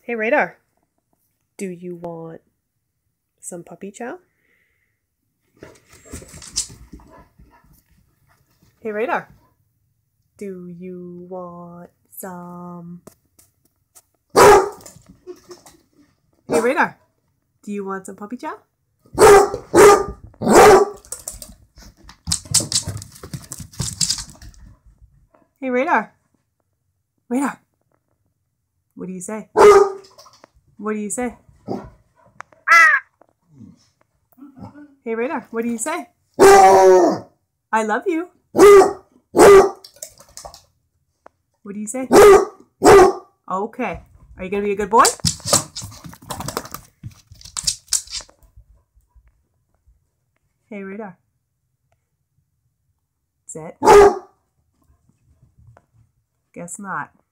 Hey, Radar, do you want some puppy chow? Hey, Radar, do you want some... Hey, Radar, do you want some puppy chow? Hey, Radar, Radar, what do you say? What do you say? Hey, Radar, what do you say? I love you. What do you say? Okay. Are you going to be a good boy? Hey, Radar. Sit. Guess not.